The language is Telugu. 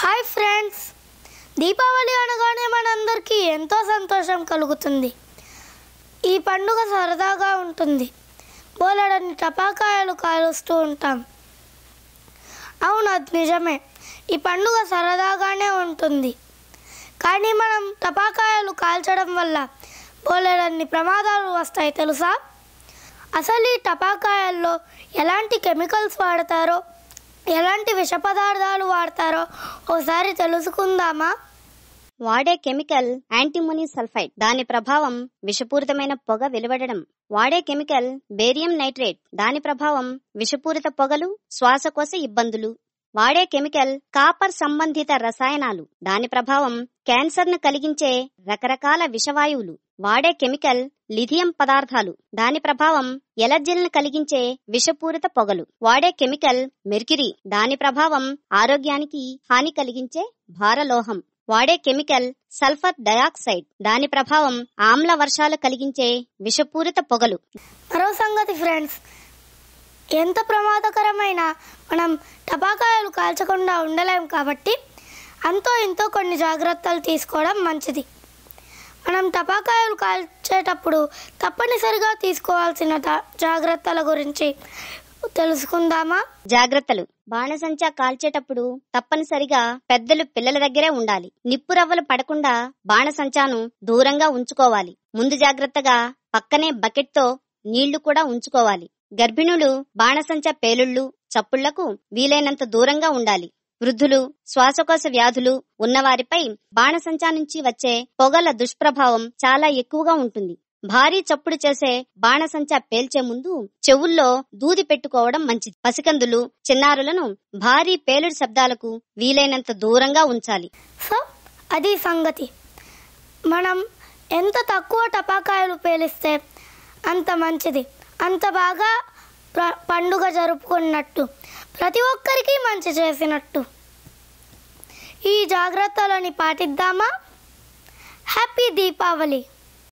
హాయ్ ఫ్రెండ్స్, దీపావళి అనగానే మనందరికీ ఎంతో సంతోషం కలుగుతుంది. ఈ పండుగ సరదాగా ఉంటుంది. బోలెడన్ని టపాకాయలు కాలుస్తూ ఉంటాం. అవును, అది నిజమే. ఈ పండుగ సరదాగానే ఉంటుంది. కానీ మనం టపాకాయలు కాల్చడం వల్ల బోలెడన్ని ప్రమాదాలు వస్తాయి తెలుసా? అసలు ఈ టపాకాయల్లో ఎలాంటి కెమికల్స్ వాడతారో, ఎలాంటి విష పదార్థాలు వాడతారో ఓసారి తెలుసుకుందామా? వాడే కెమికల్ యాంటిమోనీ సల్ఫైడ్. దాని ప్రభావం విషపూరితమైన పొగ వెలువడడం. వాడే కెమికల్ బేరియం నైట్రేట్. దాని ప్రభావం విషపూరిత పొగలు, శ్వాసకోశ ఇబ్బందులు. వాడే కెమికల్ కాపర్ సంబంధిత రసాయనాలు. దాని ప్రభావం క్యాన్సర్ ను కలిగించే రకరకాల విషవాయువులు. వాడే కెమికల్ లిథియం పదార్థాలు. దాని ప్రభావం ఎలర్జీలను కలిగించే విషపూరిత పొగలు. వాడే కెమికల్ మెర్క్యూరీ. దాని ప్రభావం ఆరోగ్యానికి హాని కలిగించే భారలోహం. వాడే కెమికల్ సల్ఫర్ డయాక్సైడ్. దాని ప్రభావం ఆమ్ల వర్షాలు కలిగించే విషపూరిత పొగలు. మరో సంగతి ఫ్రెండ్స్, ఎంత ప్రమాదకరమైన మనం టపాకాయలు కాల్చకుండా ఉండలేం. కాబట్టి అంతో ఇంతో కొన్ని జాగ్రత్తలు తీసుకోవడం మంచిది. మనం టపాకాయలు కాల్చేటప్పుడు తప్పనిసరిగా తీసుకోవాల్సిన జాగ్రత్తల గురించి తెలుసుకుందామా? జాగ్రత్తలు. బాణసంచా కాల్చేటప్పుడు తప్పనిసరిగా పెద్దలు పిల్లల దగ్గరే ఉండాలి. నిప్పు రవ్వలు పడకుండా బాణసంచాను దూరంగా ఉంచుకోవాలి. ముందు జాగ్రత్తగా పక్కనే బకెట్తో నీళ్లు కూడా ఉంచుకోవాలి. గర్భిణులు బాణసంచా పేలుళ్లు, చప్పుళ్లకు వీలైనంత దూరంగా ఉండాలి. వృద్ధులు, శ్వాసకోశ వ్యాధులు ఉన్నవారిపై బాణసంచా నుంచి వచ్చే పొగల దుష్ప్రభావం చాలా ఎక్కువగా ఉంటుంది. భారీ చప్పుడు చేసే బాణసంచా పేల్చే ముందు చెవుల్లో దూది పెట్టుకోవడం మంచిది. పసికందులు, చిన్నారులను భారీ పేలుడు శబ్దాలకు వీలైనంత దూరంగా ఉంచాలి. సో అది సంగతి. మనం ఎంత తక్కువ టపాకాయలు పేలిస్తే అంత మంచిది. అంత బాగా పండుగ జరుపుకున్నట్టు, ప్రతి ఒక్కరికి మంచి చేసినట్టు. ఈ జాగ్రత్తలని పాటిద్దామా? హ్యాపీ దీపావళి.